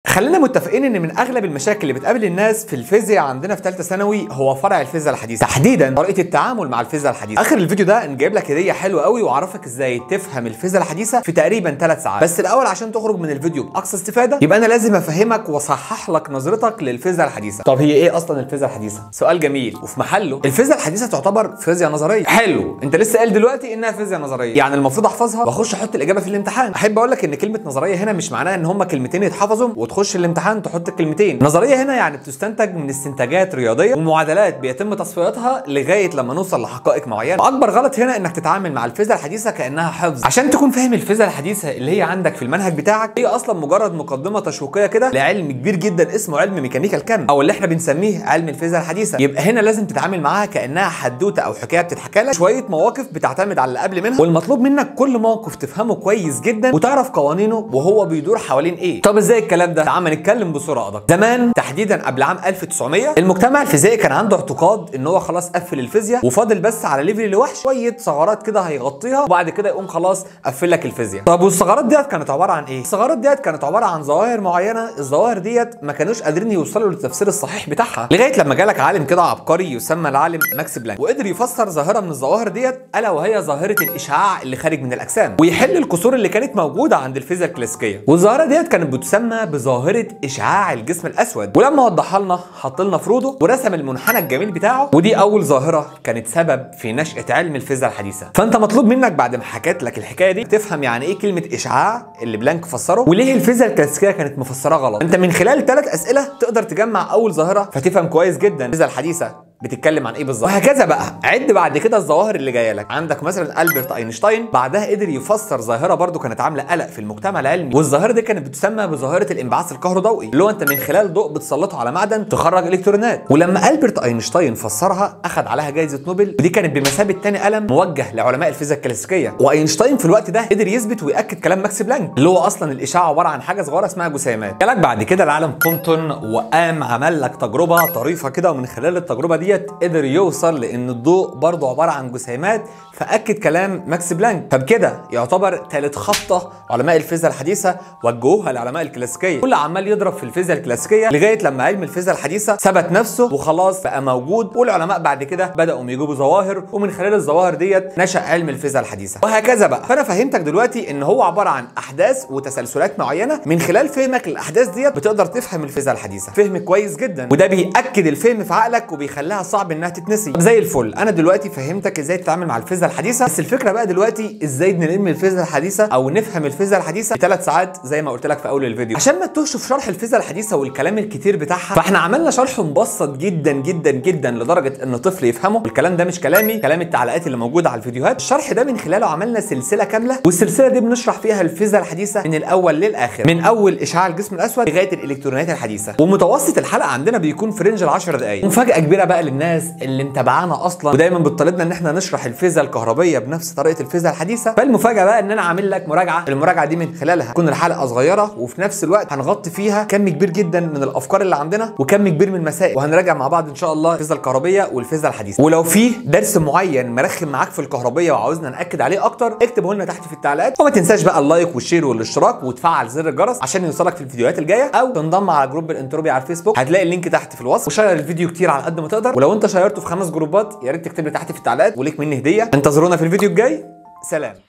خلينا متفقين ان من اغلب المشاكل اللي بتقابل الناس في الفيزياء عندنا في ثالثه ثانوي هو فرع الفيزياء الحديثه، تحديدا طريقه التعامل مع الفيزياء الحديثه. اخر الفيديو ده انا جايب لك هديه حلوه قوي واعرفك ازاي تفهم الفيزياء الحديثه في تقريبا 3 ساعات. بس الاول عشان تخرج من الفيديو باقصى استفاده يبقى انا لازم افهمك واصحح لك نظرتك للفيزياء الحديثه. طب هي ايه اصلا الفيزياء الحديثه؟ سؤال جميل وفي محله. الفيزياء الحديثه تعتبر فيزياء نظريه. حلو، انت لسه قايل دلوقتي انها فيزياء نظريه، يعني المفروض احفظها واخش احط الاجابه في الامتحان. احب اقول لك ان كلمه نظريه هنا مش معناها ان هم كلمتين يتحفظوا وتخش الامتحان تحط الكلمتين. نظريه هنا يعني بتستنتج من استنتاجات رياضيه ومعادلات بيتم تصفيتها لغايه لما نوصل لحقائق معينه. واكبر غلط هنا انك تتعامل مع الفيزياء الحديثه كانها حفظ. عشان تكون فاهم الفيزياء الحديثه اللي هي عندك في المنهج بتاعك، هي اصلا مجرد مقدمه تشويقيه كده لعلم كبير جدا اسمه علم ميكانيكا الكم، او اللي احنا بنسميه علم الفيزياء الحديثه. يبقى هنا لازم تتعامل معاها كانها حدوته او حكايه بتتحكى لك، شويه مواقف بتعتمد على اللي قبل منها، والمطلوب منك كل موقف تفهمه كويس جدا وتعرف قوانينه وهو بيدور حوالين ايه. طب ازاي الكلام ده؟ تعال نتكلم بصوره ادق. زمان تحديدا قبل عام 1900 المجتمع الفيزيائي كان عنده اعتقاد ان هو خلاص قفل الفيزياء وفاضل بس على ليفل الوحش شويه ثغرات كده هيغطيها وبعد كده يقوم خلاص قفل لك الفيزياء. طب والثغرات ديت كانت عباره عن ايه؟ الثغرات ديت كانت عباره عن ظواهر معينه، الظواهر ديت ما كانوش قادرين يوصلوا للتفسير الصحيح بتاعها لغايه لما جالك عالم كده عبقري يسمى العالم ماكس بلانك، وقدر يفسر ظاهره من الظواهر ديت الا وهي ظاهره الاشعاع اللي خارج من الاجسام، ويحل الكسور اللي كانت موجوده عند الفيزياء الكلاسيكيه. والظاهره ديت كانت بتسمى بظاهره اشعاع الجسم الاسود، ولما وضحها لنا حط لنا فروضه ورسم المنحنى الجميل بتاعه، ودي اول ظاهره كانت سبب في نشاه علم الفيزياء الحديثه. فانت مطلوب منك بعد ما حكيت لك الحكايه دي تفهم يعني ايه كلمه اشعاع اللي بلانك فسره، وليه الفيزياء الكلاسيكيه كانت مفسره غلط. انت من خلال 3 اسئله تقدر تجمع اول ظاهره فتفهم كويس جدا الفيزياء الحديثه بتتكلم عن ايه بالظبط، وهكذا بقى. عد بعد كده الظواهر اللي جايه لك. عندك مثلا البرت اينشتاين بعدها قدر يفسر ظاهره برضو كانت عامله قلق في المجتمع العلمي، والظاهره دي كانت بتسمى بظاهره الانبعاث الكهروضوئي، اللي هو انت من خلال ضوء بتسلطه على معدن تخرج الكترونات. ولما البرت اينشتاين فسرها اخذ عليها جائزه نوبل، ودي كانت بمثابه تاني قلم موجه لعلماء الفيزياء الكلاسيكيه. واينشتاين في الوقت ده قدر يثبت وياكد كلام ماكس بلانك اللي هو اصلا الاشعاع عباره عن حاجه صغيره اسمها جسيمات. جالك بعد كده العالم كومبتون وقام عمل لك تجربه طريفه كده، ومن خلال التجربه ديت قدر يوصل لان الضوء برضه عباره عن جسيمات، فاكد كلام ماكس بلانك. فبكده يعتبر ثالث خبطه علماء الفيزياء الحديثه وجهوها للعلماء الكلاسيكيه، كل عمال يضرب في الفيزياء الكلاسيكيه لغايه لما علم الفيزياء الحديثه ثبت نفسه وخلاص بقى موجود، والعلماء بعد كده بداوا يجيبوا ظواهر، ومن خلال الظواهر ديت نشا علم الفيزياء الحديثه، وهكذا بقى. فانا فهمتك دلوقتي ان هو عباره عن احداث وتسلسلات معينه، من خلال فهمك للاحداث ديت بتقدر تفهم الفيزياء الحديثه فهم كويس جدا، وده بياكد الفهم في عقلك وبيخليها صعب انها تتنسي. زي الفل، انا دلوقتي فهمتك ازاي تتعامل مع الفيزياء الحديثه، بس الفكره بقى دلوقتي ازاي نلم الفيزياء الحديثه او نفهم الفيزياء الحديثه في 3 ساعات زي ما قلت لك في اول الفيديو. عشان ما تتوهش في شرح الفيزياء الحديثه والكلام الكتير بتاعها، فاحنا عملنا شرح مبسط جدا جدا جدا لدرجه ان طفل يفهمه. الكلام ده مش كلامي، كلام التعليقات اللي موجوده على الفيديوهات. الشرح ده من خلاله عملنا سلسله كامله، والسلسله دي بنشرح فيها الفيزياء الحديثه من الاول للاخر، من اول اشعاع الجسم الاسود لغايه الالكترونات الحديثه. ومتوسط الحلقه عندنا بيكون في رينج ال 10 دقائق. مفاجاه كبيره بقى للناس اللي متابعانا اصلا ودايما بتطالبنا ان احنا نشرح الفيزياء الكهربيه بنفس طريقه الفيزياء الحديثه. فالمفاجاه بقى ان انا عامل لك مراجعه، المراجعه دي من خلالها تكون الحلقه صغيره وفي نفس الوقت هنغطي فيها كم كبير جدا من الافكار اللي عندنا وكم كبير من المسائل، وهنراجع مع بعض ان شاء الله الفيزياء الكهربيه والفيزياء الحديثه. ولو في درس معين مرخم معاك في الكهربيه وعاوزنا ناكد عليه اكتر اكتبه لنا تحت في التعليقات، وما تنساش بقى اللايك والشير والاشتراك وتفعل زر الجرس عشان يوصلك في الفيديوهات الجايه، او تنضم على جروب الانتروبي على الفيسبوك، هتلاقي اللينك تحت في الوصف. وشير الفيديو كتير على قد ما تقدر، ولو انت شيرته في 5 جروبات يا ريت تكتب لي تحت في التعليقات وليك مني هديه. انتظرونا في الفيديو الجاي. سلام.